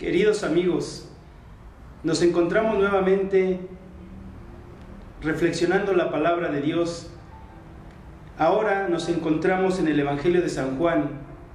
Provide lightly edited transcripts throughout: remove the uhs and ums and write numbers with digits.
Queridos amigos, nos encontramos nuevamente reflexionando la palabra de Dios. Ahora nos encontramos en el Evangelio de San Juan,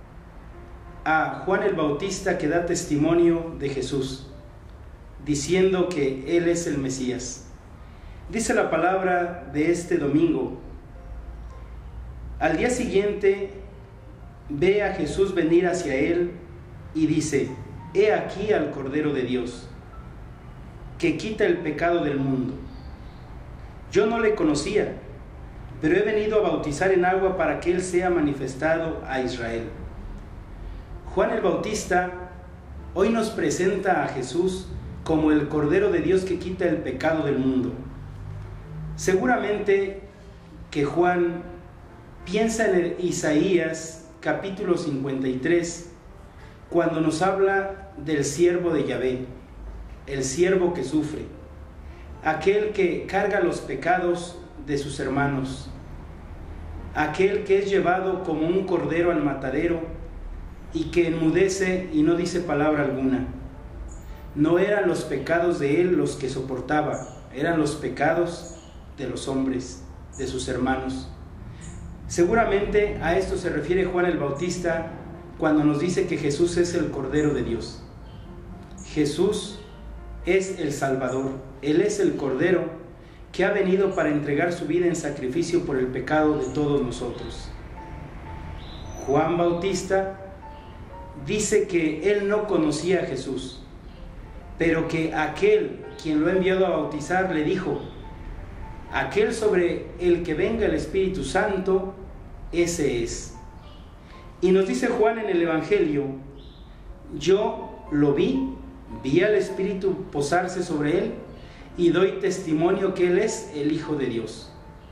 a Juan el Bautista que da testimonio de Jesús, diciendo que Él es el Mesías. Dice la palabra de este domingo: al día siguiente ve a Jesús venir hacia él y dice: he aquí al Cordero de Dios, que quita el pecado del mundo. Yo no le conocía, pero he venido a bautizar en agua para que Él sea manifestado a Israel. Juan el Bautista hoy nos presenta a Jesús como el Cordero de Dios que quita el pecado del mundo. Seguramente que Juan piensa en el Isaías capítulo 53, cuando nos habla del siervo de Yahvé, el siervo que sufre, aquel que carga los pecados de sus hermanos, aquel que es llevado como un cordero al matadero y que enmudece y no dice palabra alguna. No eran los pecados de él los que soportaba, eran los pecados de los hombres, de sus hermanos. Seguramente a esto se refiere Juan el Bautista cuando nos dice que Jesús es el Cordero de Dios. Jesús es el Salvador, Él es el Cordero que ha venido para entregar su vida en sacrificio por el pecado de todos nosotros. Juan Bautista dice que él no conocía a Jesús, pero que aquel quien lo ha enviado a bautizar le dijo: aquel sobre el que venga el Espíritu Santo, ese es. Y nos dice Juan en el Evangelio: yo lo vi al Espíritu posarse sobre él y doy testimonio que él es el Hijo de Dios.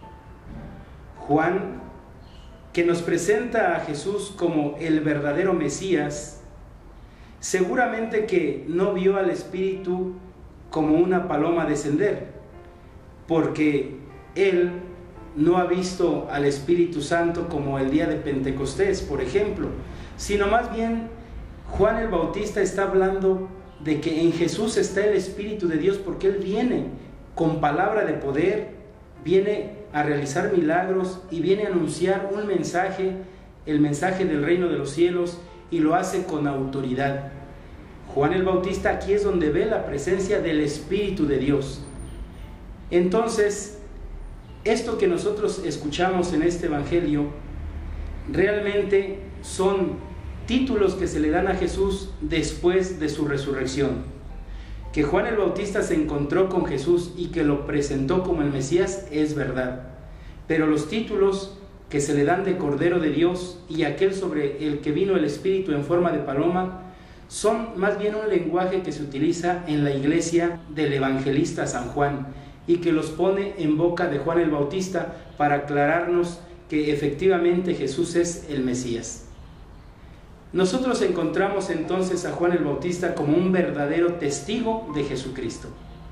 Juan, que nos presenta a Jesús como el verdadero Mesías, seguramente que no vio al Espíritu como una paloma descender, porque él no ha visto al Espíritu Santo como el día de Pentecostés, por ejemplo, sino más bien Juan el Bautista está hablando de que en Jesús está el Espíritu de Dios, porque Él viene con palabra de poder, viene a realizar milagros y viene a anunciar un mensaje, el mensaje del reino de los cielos, y lo hace con autoridad. Juan el Bautista aquí es donde ve la presencia del Espíritu de Dios. Entonces, esto que nosotros escuchamos en este Evangelio realmente son títulos que se le dan a Jesús después de su resurrección. Que Juan el Bautista se encontró con Jesús y que lo presentó como el Mesías es verdad, pero los títulos que se le dan de Cordero de Dios y aquel sobre el que vino el Espíritu en forma de paloma son más bien un lenguaje que se utiliza en la iglesia del evangelista San Juan, y que los pone en boca de Juan el Bautista para aclararnos que efectivamente Jesús es el Mesías. Nosotros encontramos entonces a Juan el Bautista como un verdadero testigo de Jesucristo.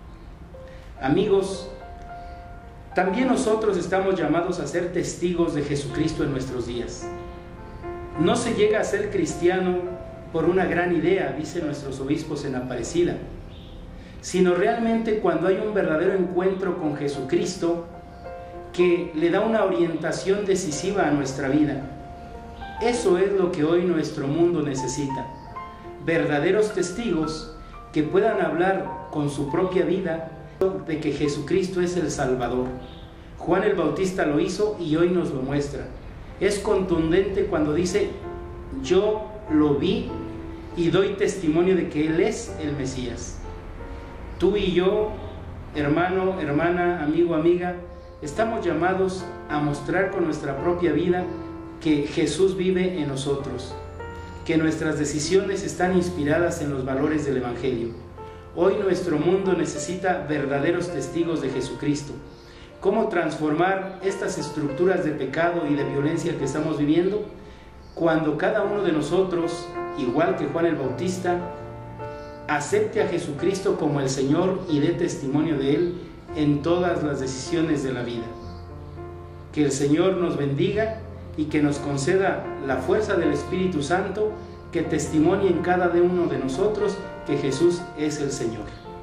Amigos, también nosotros estamos llamados a ser testigos de Jesucristo en nuestros días. No se llega a ser cristiano por una gran idea, dicen nuestros obispos en Aparecida, sino realmente cuando hay un verdadero encuentro con Jesucristo que le da una orientación decisiva a nuestra vida. Eso es lo que hoy nuestro mundo necesita: verdaderos testigos que puedan hablar con su propia vida de que Jesucristo es el Salvador. Juan el Bautista lo hizo y hoy nos lo muestra. Es contundente cuando dice: yo lo vi y doy testimonio de que Él es el Mesías. Tú y yo, hermano, hermana, amigo, amiga, estamos llamados a mostrar con nuestra propia vida que Jesús vive en nosotros, que nuestras decisiones están inspiradas en los valores del Evangelio. Hoy nuestro mundo necesita verdaderos testigos de Jesucristo. ¿Cómo transformar estas estructuras de pecado y de violencia que estamos viviendo? Cuando cada uno de nosotros, igual que Juan el Bautista, acepte a Jesucristo como el Señor y dé testimonio de Él en todas las decisiones de la vida. Que el Señor nos bendiga y que nos conceda la fuerza del Espíritu Santo que testimonie en cada uno de nosotros que Jesús es el Señor.